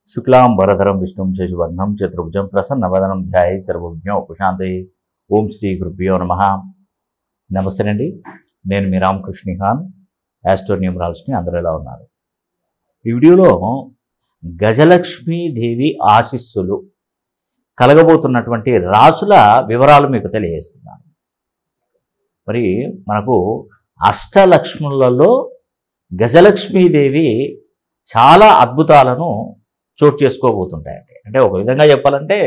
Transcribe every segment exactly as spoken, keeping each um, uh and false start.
శుక్లాంబరధరం విష్ణుం శశివర్ణం చతుర్భుజం ప్రసన్నవదనం ధ్యాయే సర్వజ్ఞో ఉపశాంతయే. ఓం శ్రీ గురుభ్యో నమః. నమస్తే అండి, నేను మీ రామకృష్ణ ఖాన్, యాస్ట్రో న్యూమరాలజిస్ట్ని. అందరూ ఎలా ఉన్నారు? ఈ వీడియోలో గజలక్ష్మీదేవి ఆశీస్సులు కలగబోతున్నటువంటి రాసుల వివరాలు మీకు తెలియజేస్తున్నాను. మరి మనకు అష్టలక్ష్ములలో గజలక్ష్మీదేవి చాలా అద్భుతాలను చోటు చేసుకోబోతుంటాయండి. అంటే ఒక విధంగా చెప్పాలంటే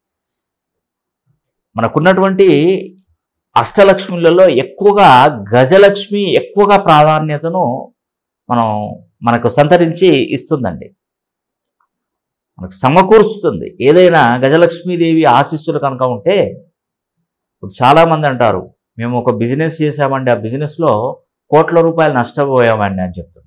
మనకున్నటువంటి అష్టలక్ష్ములలో ఎక్కువగా గజలక్ష్మి ఎక్కువగా ప్రాధాన్యతను మనం మనకు సంతరించి ఇస్తుందండి, మనకు సమకూరుస్తుంది. ఏదైనా గజలక్ష్మీదేవి ఆశీస్సులు కనుక ఉంటే, ఇప్పుడు చాలామంది అంటారు మేము ఒక బిజినెస్ చేశామండి, ఆ బిజినెస్లో కోట్ల రూపాయలు నష్టపోయామండి అని చెప్తుంటారు.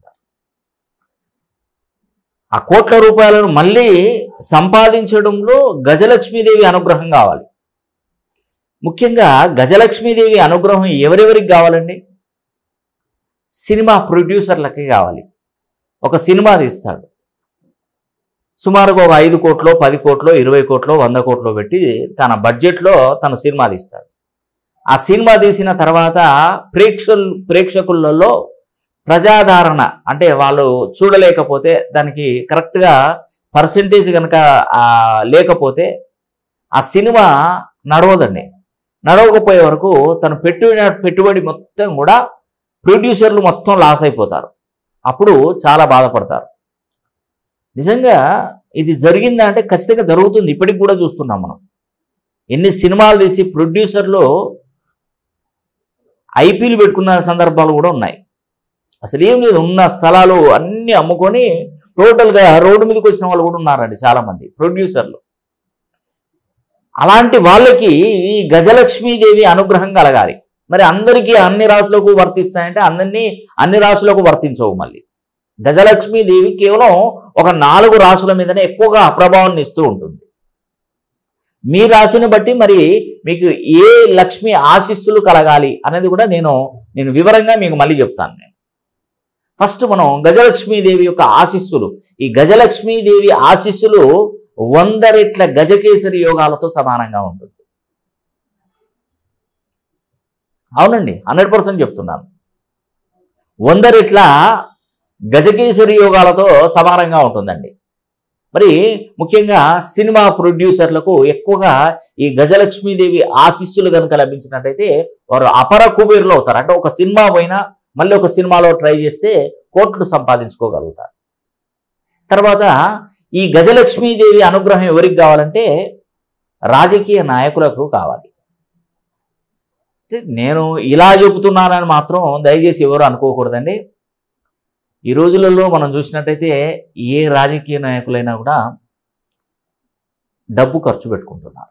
ఆ కోట్ల రూపాయలను మళ్ళీ సంపాదించడంలో గజలక్ష్మీదేవి అనుగ్రహం కావాలి. ముఖ్యంగా గజలక్ష్మీదేవి అనుగ్రహం ఎవరెవరికి కావాలండి? సినిమా ప్రొడ్యూసర్లకి కావాలి. ఒక సినిమా తీస్తాడు, సుమారుగా ఒక ఐదు కోట్లో పది కోట్లో ఇరవై కోట్లో వంద కోట్లో పెట్టి తన బడ్జెట్లో తన సినిమా తీస్తాడు. ఆ సినిమా తీసిన తర్వాత ప్రేక్షకులు ప్రేక్షకులలో ప్రజాదరణ అంటే వాళ్ళు చూడలేకపోతే, దానికి కరెక్ట్గా పర్సెంటేజ్ కనుక లేకపోతే ఆ సినిమా నడవదండి. నడవకపోయే వరకు తను పెట్టిన పెట్టుబడి మొత్తం కూడా ప్రొడ్యూసర్లు మొత్తం లాస్ అయిపోతారు. అప్పుడు చాలా బాధపడతారు. నిజంగా ఇది జరిగిందా అంటే ఖచ్చితంగా జరుగుతుంది. ఇప్పటికి కూడా చూస్తున్నాం మనం. ఎన్ని సినిమాలు తీసి ప్రొడ్యూసర్లు ఐపీలు పెట్టుకున్న సందర్భాలు కూడా ఉన్నాయి. అసలు ఏం లేదు, ఉన్న స్థలాలు అన్నీ అమ్ముకొని టోటల్గా రోడ్డు మీదకి వచ్చిన వాళ్ళు కూడా ఉన్నారండి చాలామంది ప్రొడ్యూసర్లు. అలాంటి వాళ్ళకి ఈ గజలక్ష్మీదేవి అనుగ్రహం కలగాలి. మరి అందరికీ అన్ని రాశులకు వర్తిస్తాయంటే అందరినీ అన్ని రాశులకు వర్తించవు. మళ్ళీ గజలక్ష్మీదేవి కేవలం ఒక నాలుగు రాశుల మీదనే ఎక్కువగా ప్రభావాన్ని ఇస్తూ ఉంటుంది. మీ రాశిని బట్టి మరి మీకు ఏ లక్ష్మి ఆశీస్సులు కలగాలి అనేది కూడా నేను నేను వివరంగా మీకు మళ్ళీ చెప్తాను. నేను ఫస్ట్ మనం గజలక్ష్మీదేవి యొక్క ఆశీస్సులు, ఈ గజలక్ష్మీదేవి ఆశీస్సులు వంద రెట్ల గజకేసరి యోగాలతో సమానంగా ఉంటుంది. అవునండి, హండ్రెడ్ పర్సెంట్ చెప్తున్నాను. వంద రెట్ల గజకేసరి యోగాలతో సమానంగా ఉంటుందండి. మరి ముఖ్యంగా సినిమా ప్రొడ్యూసర్లకు ఎక్కువగా ఈ గజలక్ష్మీదేవి ఆశీస్సులు కనుక లభించినట్టయితే వారు అపర కుబేరులు అవుతారు. అంటే ఒక సినిమా పోయినా మళ్ళీ ఒక సినిమాలో ట్రై చేస్తే కోట్లు సంపాదించుకోగలుగుతారు. తర్వాత ఈ గజలక్ష్మీదేవి అనుగ్రహం ఎవరికి కావాలంటే రాజకీయ నాయకులకు కావాలి. నేను ఇలా చెబుతున్నానని మాత్రం దయచేసి ఎవరు అనుకోకూడదండి. ఈ రోజులలో మనం చూసినట్టయితే ఏ రాజకీయ నాయకులైనా కూడా డబ్బు ఖర్చు పెట్టుకుంటున్నారు.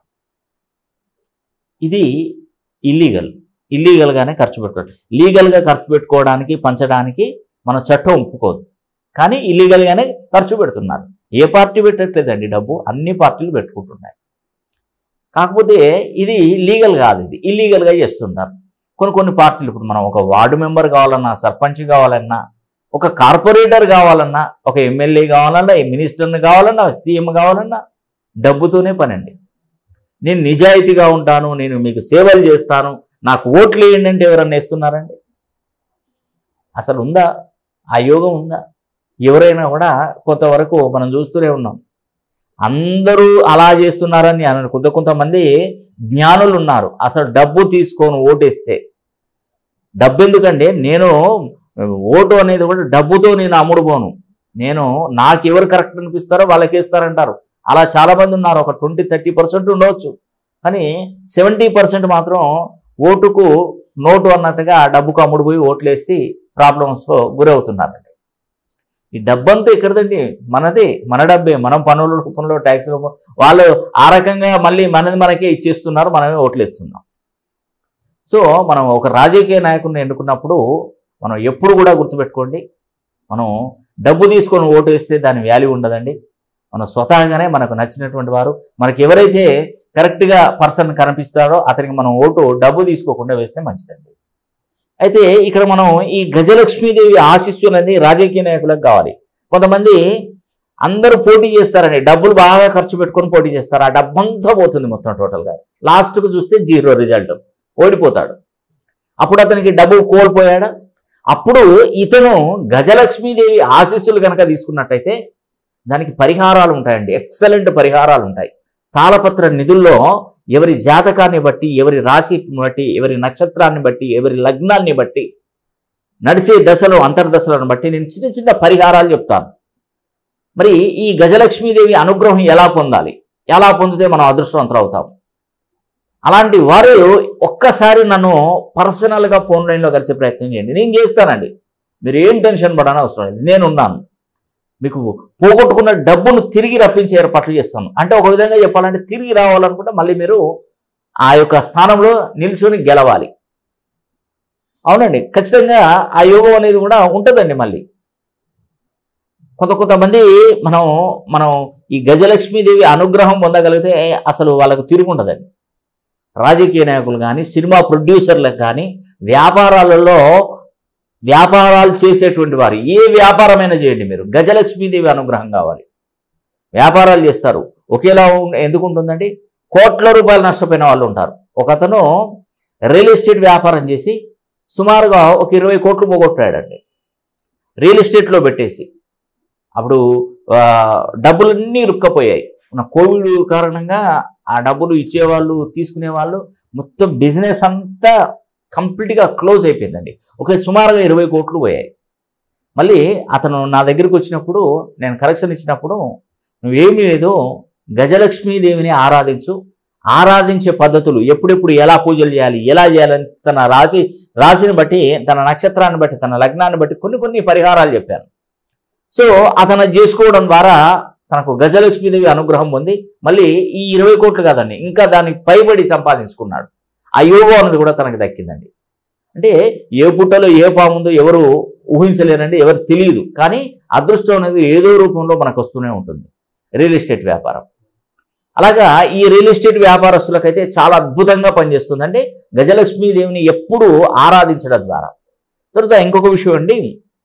ఇది ఇల్లీగల్. ఇల్లీగల్గానే ఖర్చు పెట్టుకోవాలి. లీగల్గా ఖర్చు పెట్టుకోవడానికి పంచడానికి మన చట్టం ఒప్పుకోదు, కానీ ఇల్లీగల్గానే ఖర్చు పెడుతున్నారు. ఏ పార్టీ పెట్టట్లేదండి డబ్బు, అన్ని పార్టీలు పెట్టుకుంటున్నాయి. కాకపోతే ఇది లీగల్ కాదు, ఇది ఇల్లీగల్గా చేస్తున్నారు కొన్ని కొన్ని పార్టీలు. ఇప్పుడు మనం ఒక వార్డు మెంబర్ కావాలన్నా, సర్పంచ్ కావాలన్నా, ఒక కార్పొరేటర్ కావాలన్నా, ఒక ఎమ్మెల్యే కావాలన్నా, మినిస్టర్ని కావాలన్నా, సీఎం కావాలన్నా డబ్బుతోనే పనండి. నేను నిజాయితీగా ఉంటాను, నేను మీకు సేవలు చేస్తాను, నాకు ఓట్లు వేయండి అంటే ఎవరన్నా వేస్తున్నారండి? అసలు ఉందా ఆ యోగం? ఉందా? ఎవరైనా కూడా కొంతవరకు మనం చూస్తూనే ఉన్నాం. అందరూ అలా చేస్తున్నారని అని కొంత కొంతమంది జ్ఞానులు ఉన్నారు. అసలు డబ్బు తీసుకొని ఓటేస్తే, డబ్బు ఎందుకండి, నేను ఓటు అనేది కూడా డబ్బుతో నేను అమ్ముడుపోను, నేను నాకు ఎవరు కరెక్ట్ అనిపిస్తారో వాళ్ళకి వేస్తారంటారు. అలా చాలామంది ఉన్నారు. ఒక ట్వంటీ థర్టీ పర్సెంట్ ఉండవచ్చు, కానీ సెవెంటీ పర్సెంట్ మాత్రం ఓటుకు నోటు అన్నట్టుగా డబ్బుకు అమ్ముడుపోయి ఓట్లేసి ప్రాబ్లమ్స్ గురవుతున్నారండి. ఈ డబ్బంతా ఎక్కడదండి, మనది, మన డబ్బే, మనం పన్నుల రూపంలో ట్యాక్స్ రూపంలో వాళ్ళు ఆ రకంగా మళ్ళీ మనది మనకే ఇచ్చేస్తున్నారు, మనమే ఓట్లేస్తున్నాం. సో మనం ఒక రాజకీయ నాయకుడిని ఎన్నుకున్నప్పుడు మనం ఎప్పుడు కూడా గుర్తుపెట్టుకోండి, మనం డబ్బు తీసుకొని ఓటు వేస్తే దాని వాల్యూ ఉండదండి. మనం స్వతహాగానే మనకు నచ్చినటువంటి వారు, మనకి ఎవరైతే కరెక్ట్గా పర్సన్ కనిపిస్తారో అతనికి మనం ఓటు డబ్బు తీసుకోకుండా వేస్తే మంచిదండి. అయితే ఇక్కడ మనం ఈ గజలక్ష్మీదేవి ఆశీస్సులు అనేది రాజకీయ నాయకులకు కావాలి. కొంతమంది అందరూ పోటీ చేస్తారండి, డబ్బులు బాగా ఖర్చు పెట్టుకొని పోటీ చేస్తారు. ఆ డబ్బంతా పోతుంది మొత్తం టోటల్గా. లాస్ట్కు చూస్తే జీరో రిజల్ట్, ఓడిపోతాడు. అప్పుడు అతనికి డబ్బు కోల్పోయాడా? అప్పుడు ఇతను గజలక్ష్మీదేవి ఆశీస్సులు కనుక తీసుకున్నట్టయితే దానికి పరిహారాలు ఉంటాయండి, ఎక్సలెంట్ పరిహారాలు ఉంటాయి. తాళపత్ర నిధుల్లో ఎవరి జాతకాన్ని బట్టి, ఎవరి రాశిని బట్టి, ఎవరి నక్షత్రాన్ని బట్టి, ఎవరి లగ్నాన్ని బట్టి, నడిచే దశలో అంతర్దశలను బట్టి నేను చిన్న చిన్న పరిహారాలు చెప్తాను. మరి ఈ గజలక్ష్మీదేవి అనుగ్రహం ఎలా పొందాలి, ఎలా పొందితే మనం అదృష్టవంతులు అవుతాం, అలాంటి వారు ఒక్కసారి నన్ను పర్సనల్గా ఫోన్ లైన్లో కలిసే ప్రయత్నం చేయండి. నేను చేస్తానండి, మీరు ఏం టెన్షన్ పడని అవసరం లేదు. నేనున్నాను, మీకు పోగొట్టుకున్న డబ్బును తిరిగి రప్పించే ఏర్పాట్లు చేస్తాను. అంటే ఒక విధంగా చెప్పాలంటే తిరిగి రావాలనుకుంటే మళ్ళీ మీరు ఆ యొక్క స్థానంలో నిల్చొని గెలవాలి. అవునండి, ఖచ్చితంగా ఆ యోగం అనేది కూడా ఉంటుందండి. మళ్ళీ కొంత కొంతమంది మనం మనం ఈ గజలక్ష్మీదేవి అనుగ్రహం పొందగలిగితే అసలు వాళ్ళకు తిరుగుంటుందండి. రాజకీయ నాయకులు కానీ, సినిమా ప్రొడ్యూసర్లకు కానీ, వ్యాపారాలలో వ్యాపారాలు చేసేటువంటి వారు ఏ వ్యాపారమైనా చేయండి, మీరు గజలక్ష్మీదేవి అనుగ్రహం కావాలి. వ్యాపారాలు చేస్తారు, ఒకేలా ఎందుకు ఉంటుందండి? కోట్ల రూపాయలు నష్టపోయిన వాళ్ళు ఉంటారు. ఒక అతను రియల్ ఎస్టేట్ వ్యాపారం చేసి సుమారుగా ఒక ఇరవై కోట్లు పోగొట్టాడండి రియల్ ఎస్టేట్లో పెట్టేసి. అప్పుడు డబ్బులన్నీ ఇరుక్కపోయాయి. మన కోవిడ్ కారణంగా ఆ డబ్బులు ఇచ్చేవాళ్ళు, తీసుకునేవాళ్ళు, మొత్తం బిజినెస్ అంతా కంప్లీట్గా క్లోజ్ అయిపోయిందండి. ఒకే సుమారుగా ఇరవై కోట్లు పోయాయి. మళ్ళీ అతను నా దగ్గరికి వచ్చినప్పుడు, నేను కరెక్షన్ ఇచ్చినప్పుడు, నువ్వేమీ లేదు, గజలక్ష్మీదేవిని ఆరాధించు, ఆరాధించే పద్ధతులు ఎప్పుడెప్పుడు ఎలా పూజలు చేయాలి, ఎలా చేయాలని తన రాశి రాశిని బట్టి, తన నక్షత్రాన్ని బట్టి, తన లగ్నాన్ని బట్టి కొన్ని కొన్ని పరిహారాలు చెప్పాను. సో అతను చేసుకోవడం ద్వారా తనకు గజలక్ష్మీదేవి అనుగ్రహం పొంది మళ్ళీ ఈ ఇరవై కోట్లు కాదండి, ఇంకా దానికి పైబడి సంపాదించుకున్నాడు. ఆ యోగం అనేది కూడా తనకు దక్కిందండి. అంటే ఏ పుట్టలో ఏ పాముందో ఎవరు ఊహించలేరండి, ఎవరు తెలియదు. కానీ అదృష్టం అనేది ఏదో రూపంలో మనకు వస్తూనే ఉంటుంది. రియల్ ఎస్టేట్ వ్యాపారం అలాగా ఈ రియల్ ఎస్టేట్ వ్యాపారస్తులకైతే చాలా అద్భుతంగా పనిచేస్తుందండి గజలక్ష్మీదేవిని ఎప్పుడూ ఆరాధించడం ద్వారా. తర్వాత ఇంకొక విషయం అండి,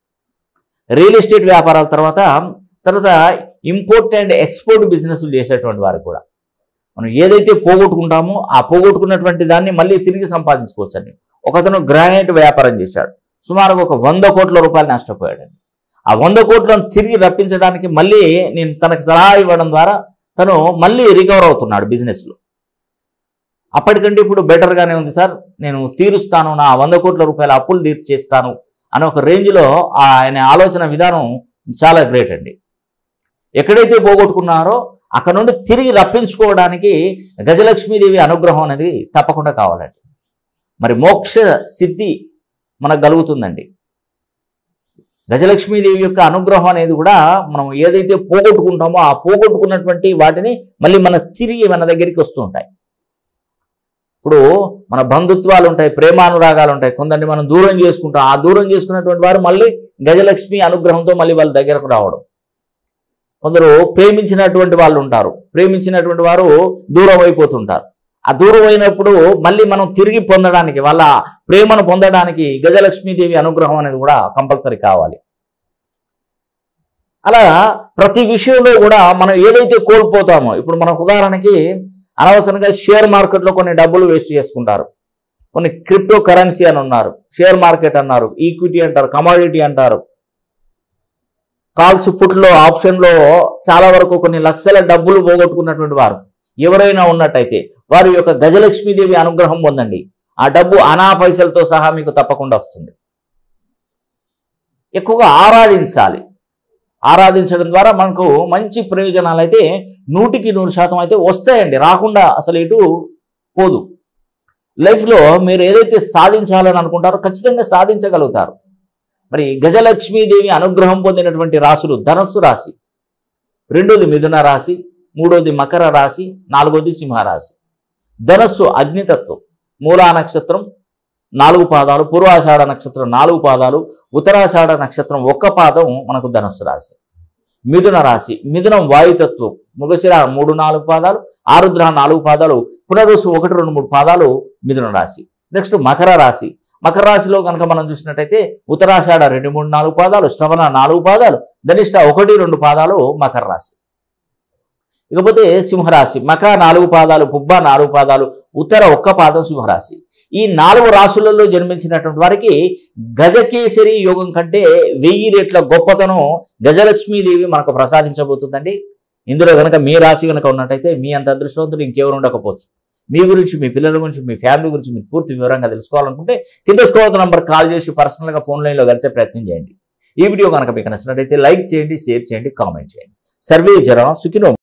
రియల్ ఎస్టేట్ వ్యాపారాల తర్వాత తర్వాత ఇంపోర్ట్ అండ్ ఎక్స్పోర్ట్ బిజినెస్లు చేసేటువంటి వారు కూడా మనం ఏదైతే పోగొట్టుకుంటామో ఆ పోగొట్టుకున్నటువంటి దాన్ని మళ్ళీ తిరిగి సంపాదించుకోవచ్చండి. ఒకతను గ్రానైట్ వ్యాపారం చేశాడు, సుమారుగా ఒక వంద కోట్ల రూపాయలు నష్టపోయాడండి. ఆ వంద కోట్లను తిరిగి రప్పించడానికి మళ్ళీ నేను తనకు సలహా ఇవ్వడం ద్వారా తను మళ్ళీ రికవర్ అవుతున్నాడు బిజినెస్లో. అప్పటికంటే ఇప్పుడు బెటర్గానే ఉంది సార్, నేను తీరుస్తాను, నా వంద కోట్ల రూపాయల అప్పులు తీర్చేస్తాను అనే ఒక రేంజ్లో ఆయన ఆలోచన విధానం చాలా గ్రేట్ అండి. ఎక్కడైతే పోగొట్టుకున్నారో అక్కడ నుండి తిరిగి రప్పించుకోవడానికి గజలక్ష్మీదేవి అనుగ్రహం అనేది తప్పకుండా కావాలండి. మరి మోక్ష సిద్ధి మనకు కలుగుతుందండి. గజలక్ష్మీదేవి యొక్క అనుగ్రహం అనేది కూడా మనం ఏదైతే పోగొట్టుకుంటామో ఆ పోగొట్టుకున్నటువంటి వాటిని మళ్ళీ మన తిరిగి మన దగ్గరికి వస్తూ ఉంటాయి. ఇప్పుడు మన బంధుత్వాలు ఉంటాయి, ప్రేమానురాగాలు ఉంటాయి, కొందరిని మనం దూరం చేసుకుంటాం. ఆ దూరం చేసుకున్నటువంటి వారు మళ్ళీ గజలక్ష్మి అనుగ్రహంతో మళ్ళీ వాళ్ళ దగ్గరకు రావడం. కొందరు ప్రేమించినటువంటి వాళ్ళు ఉంటారు, ప్రేమించినటువంటి వారు దూరం అయిపోతుంటారు. ఆ దూరం అయినప్పుడు మళ్ళీ మనం తిరిగి పొందడానికి, వాళ్ళ ప్రేమను పొందడానికి గజలక్ష్మీదేవి అనుగ్రహం అనేది కూడా కంపల్సరీ కావాలి. అలా ప్రతి విషయంలో కూడా మనం ఏదైతే కోల్పోతామో, ఇప్పుడు మనకు ఉదాహరణకి అనవసరంగా షేర్ మార్కెట్లో కొన్ని డబ్బులు వేస్ట్ చేసుకుంటారు, కొన్ని క్రిప్టో కరెన్సీ అని ఉన్నారు, షేర్ మార్కెట్ అన్నారు, ఈక్విటీ అంటారు, కమాడిటీ అంటారు, కాల్స్ పుట్లో ఆప్షన్లో చాలా వరకు కొన్ని లక్షల డబ్బులు పోగొట్టుకున్నటువంటి వారు ఎవరైనా ఉన్నట్టయితే వారి యొక్క గజలక్ష్మీదేవి అనుగ్రహం పొందండి. ఆ డబ్బు అనా పైసలతో సహా మీకు తప్పకుండా వస్తుంది. ఎక్కువగా ఆరాధించాలి. ఆరాధించడం ద్వారా మనకు మంచి ప్రయోజనాలు అయితే నూటికి నూరు శాతం అయితే వస్తాయండి, రాకుండా అసలు ఎటు పోదు. లైఫ్లో మీరు ఏదైతే సాధించాలని అనుకుంటారో ఖచ్చితంగా సాధించగలుగుతారు. మరి గజలక్ష్మీదేవి అనుగ్రహం పొందినటువంటి రాశులు ధనస్సు రాశి, రెండోది మిథున రాశి, మూడోది మకర రాశి, నాలుగోది సింహరాశి. ధనస్సు అగ్నితత్వం, మూలా నక్షత్రం నాలుగు పాదాలు, పూర్వాషాఢ నక్షత్రం నాలుగు పాదాలు, ఉత్తరాషాఢ నక్షత్రం ఒక్క పాదం మనకు ధనస్సు రాశి. మిథున రాశి, మిథునం వాయుతత్వం, మృగశిర మూడు నాలుగు పాదాలు, ఆరుద్ర నాలుగు పాదాలు, పునరుసు ఒకటి రెండు మూడు పాదాలు మిథున రాశి. నెక్స్ట్ మకర రాశి, మకర రాశిలో కనుక మనం చూసినట్టయితే ఉత్తరాషాఢ రెండు మూడు నాలుగు పాదాలు, శ్రవణ నాలుగు పాదాలు, ధనిష్ట ఒకటి రెండు పాదాలు మకర రాశి. ఇకపోతే సింహరాశి మక నాలుగు పాదాలు, పుబ్బ నాలుగు పాదాలు, ఉత్తర ఒక్క పాదం సింహరాశి. ఈ నాలుగు రాశులలో జన్మించినటువంటి వారికి గజకేసరి యోగం కంటే వెయ్యి రెట్ల గొప్పతనం గజలక్ష్మీదేవి మనకు ప్రసాదించబోతుందండి. ఇందులో కనుక మీ రాశి కనుక ఉన్నట్టయితే మీ అంత అదృష్టవంతులు ఇంకెవరు ఉండకపోవచ్చు. మీ గురించి, మీ పిల్లల గురించి, మీ ఫ్యామిలీ గురించి మీరు పూర్తి వివరంగా తెలుసుకోవాలనుకుంటే కింద స్క్రోల్ నంబర్ కాల్ చేసి పర్సనల్గా ఫోన్ లైన్లో కలిసే ప్రయత్నం చేయండి. ఈ వీడియో కనుక మీకు నచ్చినట్టయితే లైక్ చేయండి, షేర్ చేయండి, కామెంట్ చేయండి. సర్వే జన సుఖినో